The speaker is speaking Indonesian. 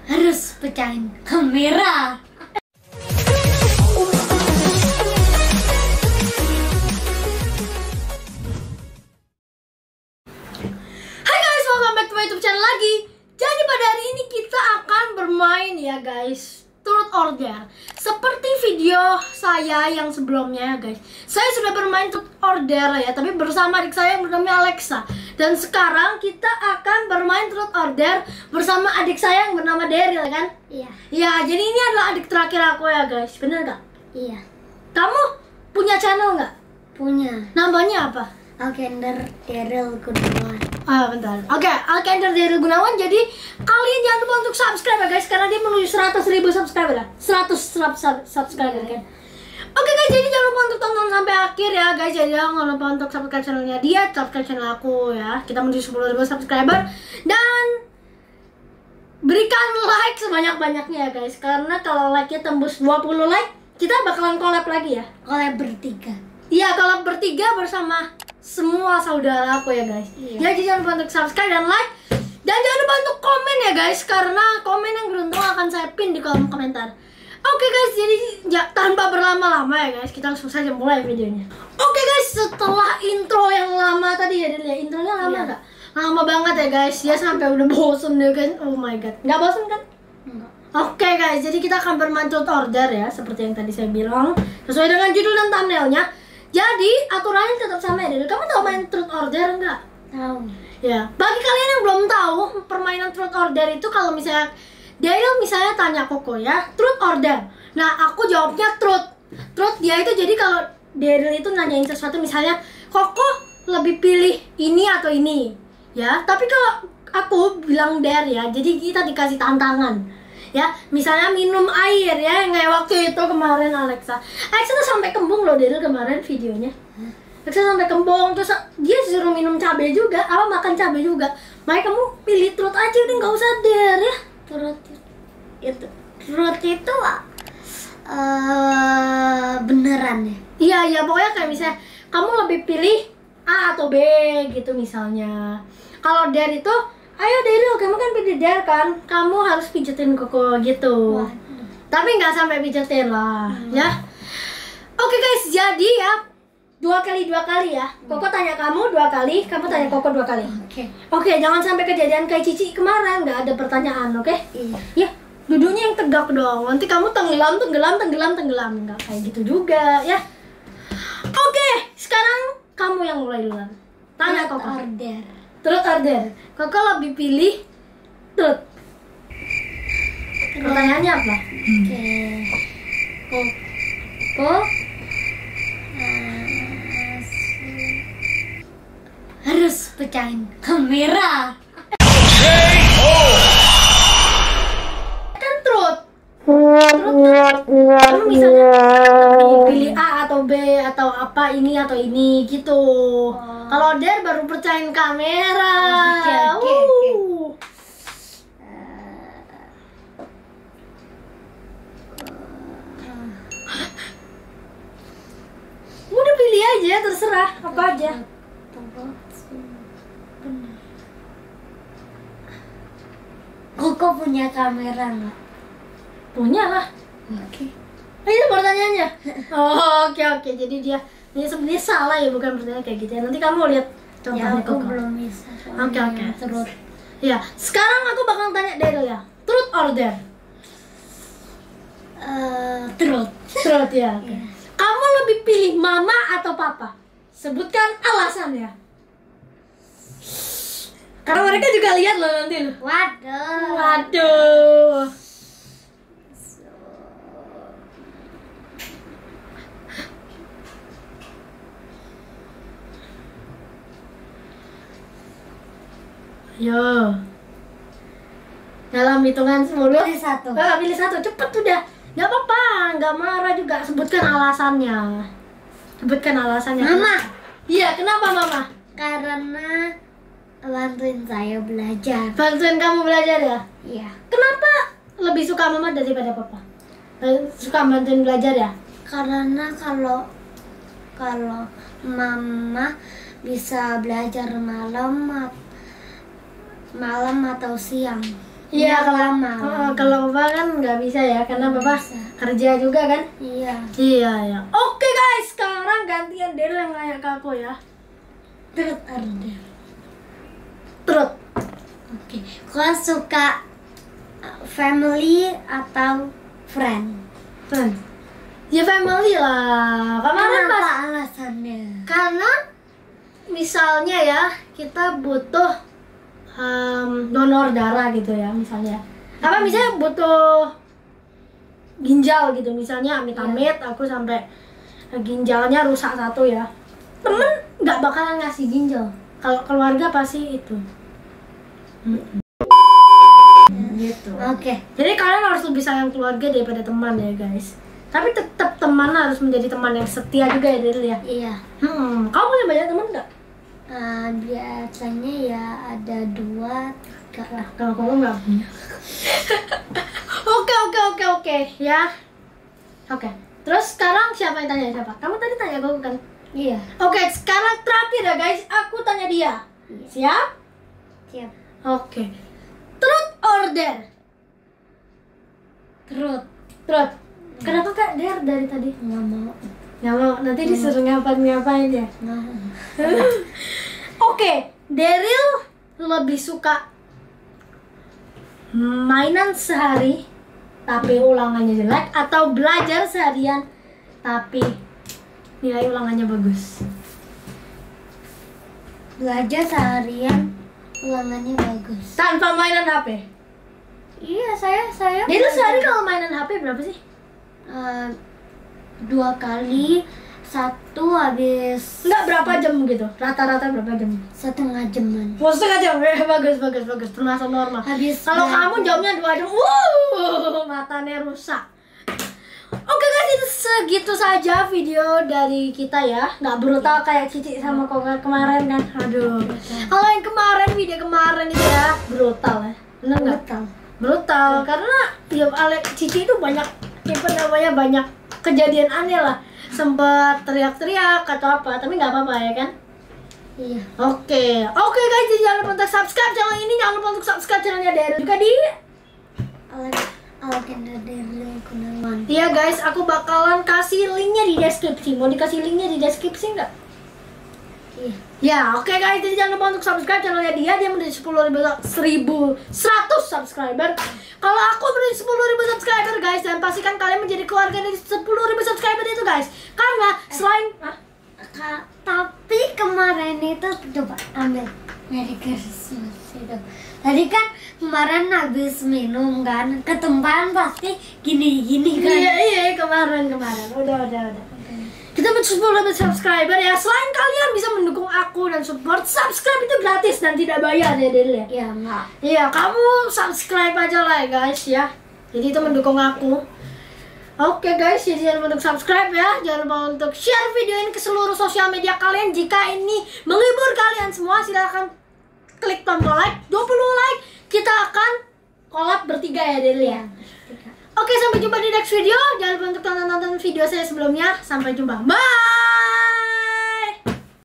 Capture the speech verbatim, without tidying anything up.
Harus pecahin kamera. Hai guys, welcome back to my YouTube channel lagi. Jadi pada hari ini kita akan bermain ya guys, Truth or Dare. Seperti video saya yang sebelumnya ya guys, saya sudah bermain Truth or Dare ya, tapi bersama adik saya yang bernama Alexa. Dan sekarang kita akan bermain Truth or Dare bersama adik saya yang bernama Daryl kan? Iya. Iya, jadi ini adalah adik terakhir aku ya guys, bener gak? Iya. Kamu punya channel nggak? Punya. Namanya apa? Alkender Daryl Gunawan. Ah bentar. Oke, okay, Alkender Daryl Gunawan. Jadi kalian jangan lupa untuk subscribe ya guys, karena dia menuju seratus ribu subscriber lah. seratus subscriber kan. Oke okay, guys, jadi jangan lupa untuk tonton sampai akhir ya guys. Jadi jangan lupa untuk subscribe channelnya dia, subscribe channel aku ya. Kita menuju sepuluh ribu subscriber dan berikan like sebanyak-banyaknya ya guys. Karena kalau like-nya tembus dua puluh like, kita bakalan collab lagi ya. Collab bertiga. Iya, collab bertiga bersama semua saudara aku ya guys. Iya. Jadi jangan lupa untuk subscribe dan like. Dan jangan lupa untuk komen ya guys, karena komen yang beruntung akan saya pin di kolom komentar. Oke guys, jadi ya, tanpa berlama-lama ya guys, kita langsung saja mulai videonya. Oke guys, setelah intro yang lama tadi ya, ya intronya lama nggak? Iya. Lama banget ya guys, ya sampai udah bosen deh kan. Oh my god, nggak bosen kan? Enggak. Oke guys, jadi kita akan bermain Truth or Dare ya, seperti yang tadi saya bilang, sesuai dengan judul dan thumbnailnya. Jadi aturannya tetap sama ya. Kamu tahu main Truth or Dare enggak? Tahu. Ya, bagi kalian yang belum tahu, permainan Truth or Dare itu kalau misalnya Daryl misalnya tanya Koko ya, Truth or Dare. Nah, aku jawabnya Truth. Truth dia itu jadi kalau Daryl itu nanyain sesuatu misalnya, Koko lebih pilih ini atau ini, ya. Tapi kalau aku bilang Dare ya, jadi kita dikasih tantangan. Ya, misalnya minum air ya, kayak waktu itu kemarin Alexa. Alexa tuh sampai kembung loh Daryl kemarin videonya. Alexa sampai kembung, terus dia suruh minum cabai juga, apa makan cabai juga. Makanya kamu pilih Truth aja, udah nggak usah Dare ya. Truth itu, truth itu uh, beneran ya? Iya, iya, pokoknya kayak misalnya kamu lebih pilih A atau B gitu misalnya. Kalau Dare itu, ayo Daryl, kamu kan pilih Dare kan, kamu harus pijetin Koko gitu. Waduh. Tapi nggak sampai pijetin lah, hmm. ya. Oke guys, jadi ya dua kali dua kali ya. Koko tanya kamu dua kali, kamu tanya Koko dua kali. Oke. Oke, jangan sampai kejadian kayak Cici kemarin, nggak ada pertanyaan, oke? Iya. Ya, duduknya yang tegak dong. Nanti kamu tenggelam, tenggelam, tenggelam, tenggelam. Nggak kayak gitu juga, ya. Oke, sekarang kamu yang mulai duluan. Tanya Truth Koko. or Dare. Truth or Dare. Koko lebih pilih Truth. Pertanyaannya apa? Oke. Koko harus pecahin kamera. Kan Truth. Truth. Kamu misalnya pilih A atau B atau apa ini atau ini gitu. Oh. Kalau Dare baru percayain kamera. Oke, oke, oke. Uh. Udah pilih aja, terserah apa aja. Koko punya kamera nggak? Punya lah. Oke. Ayo pertanyaannya. Oh, oke oke. Jadi dia ini sebenarnya salah ya, bukan pertanyaan kayak gitu ya. Nanti kamu lihat Ya contohnya aku Koko. belum bisa. Oke oke. Terus. Ya, sekarang aku bakal tanya Daryl ya. Truth or Dare? Uh, truth. Truth ya. Oke. Iya. Kamu lebih pilih mama atau papa? Sebutkan alasannya. Karena mereka juga lihat loh nanti loh. Waduh. Waduh. Yo. Dalam hitungan sepuluh. Pilih satu. Ah, pilih satu. Cepet udah. Gak apa-apa, gak marah juga. Sebutkan alasannya. Sebutkan alasannya. Mama. Iya, kenapa mama? Karena bantuin saya belajar. Bantuin kamu belajar ya? Iya. Kenapa lebih suka mama daripada papa? Suka bantuin belajar ya? Karena kalau kalau mama bisa belajar malam malam atau siang. Iya, kalau lama. uh, kalau papa kan nggak bisa ya, karena papa bisa. kerja juga kan. Iya. Iya ya. Oke guys, sekarang gantian Daryl yang nanya ke aku ya. Truth order. Truth. Oke. Kau suka uh, family atau friend? Friend. Ya family lah. Kemarin Kenapa pas alasannya? karena misalnya ya kita butuh um, donor darah gitu ya misalnya. Apa misalnya butuh ginjal gitu misalnya amit-amit aku sampai ginjalnya rusak satu ya. Temen nggak bakalan ngasih ginjal. Kalau keluarga pasti itu. Gitu. Oke. Jadi kalian harus lebih sayang keluarga daripada teman ya guys. Tapi tetap teman harus menjadi teman yang setia juga ya Daryl ya. Iya. Hmm, kamu punya banyak teman nggak? Uh, biasanya ya ada dua, tiga. Nah, kalau kamu nggak punya. Oke oke oke oke ya. Oke. Terus sekarang siapa yang tanya siapa? Kamu tadi tanya aku kan? Iya. Oke, sekarang terakhir ya guys, aku tanya dia. Iya. Siap? Siap. Oke. Truth or dare? Truth. Truth. Kenapa kak dare dari tadi? Nggak mau. Nggak mau, nanti disuruh ngapain-ngapain ya. Mau. Oke, Daryl lebih suka mainan sehari tapi ulangannya jelek atau belajar seharian tapi nilai ulangannya bagus? Belajar seharian, ulangannya bagus. Tanpa mainan H P. Iya, saya saya. Daryl sehari kalau mainan H P berapa sih? Uh, dua kali, satu habis Enggak, berapa jam gitu? Rata-rata berapa jam? setengah jaman. Oh, setengah jam. Eh, bagus, bagus, bagus. Termasuk normal. Habis Kalau belajar. kamu jawabnya dua jam, wuh, matanya rusak. Oke guys, itu segitu saja video dari kita ya. Nggak brutal kayak Cici sama Koga kemarin kan. Aduh. Kalau yang kemarin, video kemarin itu ya brutal ya. Bener nggak? Betul. Brutal karena ya Ale Cici itu banyak apa namanya banyak kejadian aneh lah. Sempet teriak-teriak atau apa, tapi nggak apa-apa ya kan? Iya. Oke, oke guys, jadi jangan lupa untuk subscribe channel ini, jangan lupa untuk subscribe channelnya Daryl juga di. Alkenda Daryl Gunawan. Iya guys, aku bakalan kasih linknya di deskripsi. Mau dikasih linknya di deskripsi nggak? Iya. Ya, oke guys, jadi jangan lupa untuk subscribe channelnya dia. Dia menuju sepuluh ribu, seribu seratus subscriber. Kalau aku menuju sepuluh ribu subscriber guys, dan pastikan kalian menjadi keluarga dari sepuluh ribu subscriber itu guys. Karena selain ah, Ka- tapi kemarin itu coba ambil Merry Christmas itu. Tadi kan kemarin habis minum kan, ketumpahan pasti gini-gini kan. iya iya kemarin kemarin udah udah udah. Kita menuju sepuluh ribu subscriber ya. Selain kalian bisa mendukung aku dan support, subscribe itu gratis dan tidak bayar ya Daryl ya. Ya enggak. Iya, kamu subscribe aja lah ya guys ya. Jadi itu mendukung aku. Oke guys, jadi jangan lupa untuk subscribe ya. Jangan lupa untuk share video ini ke seluruh sosial media kalian. Jika ini menghibur kalian semua, silahkan klik tombol like. dua puluh like, kita akan collab bertiga ya Daryl ya. Oke, sampai jumpa di next video. Jangan lupa untuk tonton-tonton video saya sebelumnya. Sampai jumpa. Bye!